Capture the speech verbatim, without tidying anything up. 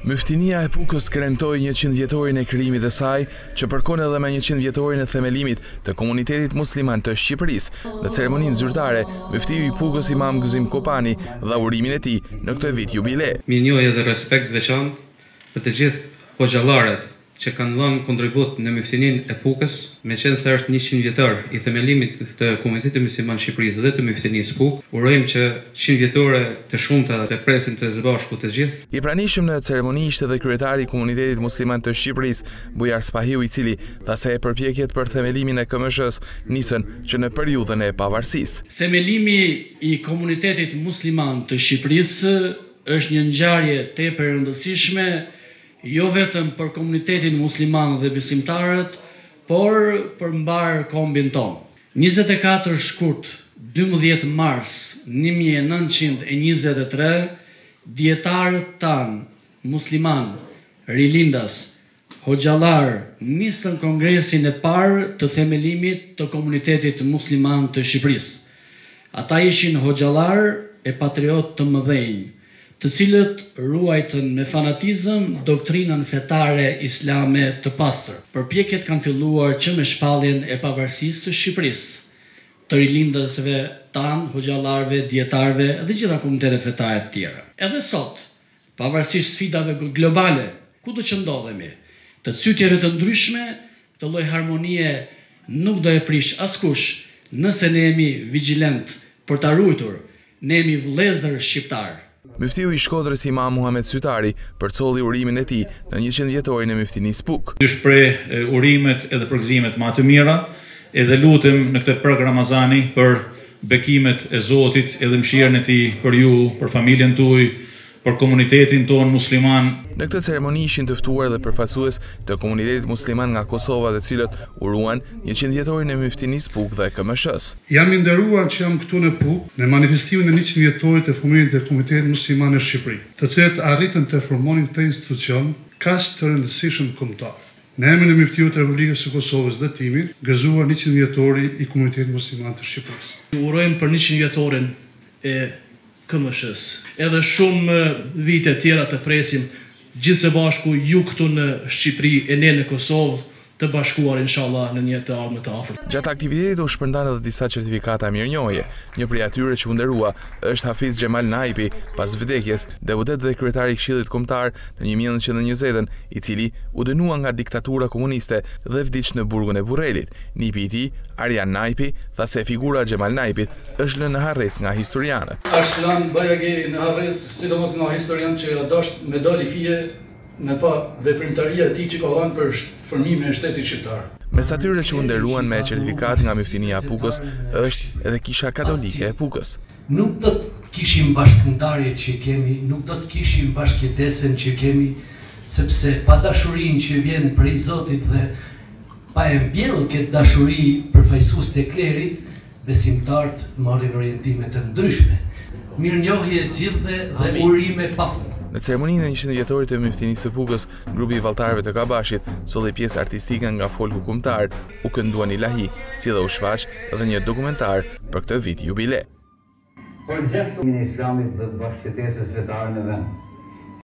Myftinia e Pukës kremtoi njëqind vjetorin e krijimit të saj, që përkon edhe me njëqind vjetorin e themelimit të komunitetit musliman të Shqipërisë. Në ceremoninë zyrtare, Myftiu i Pukës Imam Gëzim Kopani dha urimin e tij në këtë vit jubile. Mirënjohje dhe respekt veçantë për të gjithë hoxhallarët që kanë dhënë kontribut në myftinin e Pukës, me qenë se është njëqind vjetor i themelimit të komunitetit musliman Shqipërisë dhe të myftinisë Pukë, urojmë që qind vjetore të shumta të presin të së bashku të gjithë. I pranishëm në ceremoni ishte dhe kryetari i komunitetit musliman të Shqipërisë, Bujar Spahiu, i cili tha se përpjekjet për themelimin e K M S-s nisën që në periudhën e pavarësisë. Themelimi i komunitetit musliman të Shqipërisë është një ngjarje tepër e rëndësishme, jo vetëm për komunitetin musliman dhe besimtarët, por për mbar kombin tonë. njëzet e katër shkurt dymbëdhjetë mars një mijë e nëntëqind e njëzet e tre, dietarët tanë musliman, rilindas, hoxhallar nisën kongresin e parë të themelimit të komunitetit musliman të Shqipërisë. Ata ishin hoxhallar e patriot të mëdhenj, të cilët ruajtën me fanatizëm doktrinën fetare islame të pastër. Përpjekjet kanë filluar që me shpalljen e pavarësisë së Shqipërisë, të rilindësve tanë, hoxhallarëve, dietarëve dhe gjitha komunitetet fetare të tjera. Edhe sot, pavarësisht sfidave globale, ku do që ndodhemi, të cytjeve të ndryshme, të lloj harmonie nuk do e prish askush nëse ne jemi vigjilent për ta ruajtur, ne jemi vëllezër shqiptar. Myftiu i Shkodrës Imam Muhamet Sytari përcolli urimin e tij në njëqind vjetorin e myftinisë Pukë. Ju shpreh urimet edhe përgëzimet më të mira, edhe lutem në këtë prag Ramazani për bekimet e Zotit edhe mëshirën e tij për ju, për familjen tuaj, për komunitetin tonë musliman. Në këtë ceremoni ishin të ftuar dhe përfaqësues të komunitetit musliman nga Kosova, të cilët uruan njëqind vjetorin e myftinisë Pukë dhe K M S-s. Jam i nderuar që jam këtu në Pukë në manifestimin e njëqind vjetorit të fëmijëve të komunitetit musliman në Shqipëri, të cilët arritën të formonin këtë institucion kaq të rëndësishëm kombëtar. Në emrin e Myftiut të Republikës së Kosovës dhe timin, gëzuar njëqind vjetori i komunitetit musliman të Shqipërisë. Urojmë për njëqind vjetorin e K M S-s. Edhe shumë vite tjera të presim gjithë së bashku ju këtu në Shqipëri e ne në Kosovë, të bashkuar inshallah në një të ardhme të afërt. Gjatë aktivitetit u shpërndan edhe disa certifikata mirënjohje. Një prej atyre që u nderua është Hafiz Xhemal Naipi, pas vdekjes deputet dhe kryetari i Këshillit Kombëtar në një mijë e nëntëqind e njëzet, i cili u dënua nga diktatura komuniste dhe vdiq në burgun e Burrelit. Nipi i tij, Arjan Naipi, tha se figura Xhemal Naipit është lënë në harres nga historianët. Është lënë bajagi në harres, sidomos nga historian që dashur me dali fije në pa veprimtaria e tij që ka dhënë për formimin e shtetit shqiptar. Mes atyre që u nderuan me certifikat nga myftinia e Pukës është edhe Kisha Katolike e Pukës. Nuk do të kishim bashkëndarjet që kemi, nuk do të kishim bashkëjetesën që kemi, sepse pa dashurinë që vjen prej Zotit dhe pa e mbjellë këtë dashuri përfaqësues të klerit, besimtarët marrin orientime të ndryshme. Mirënjohje gjithëve dhe urime pafund. Në ceremoninë e njëqind vjetorit të myftinisë së Pukës, grupi i valltarëve të Kabashit solli pjesë artistike nga folku kombëtar, u kënduan ilahi, si dhe u shfaq edhe një dokumentar për këtë vit jubile. Për gjestumin e Islamit dhe bashkëjetesës fetare në vend.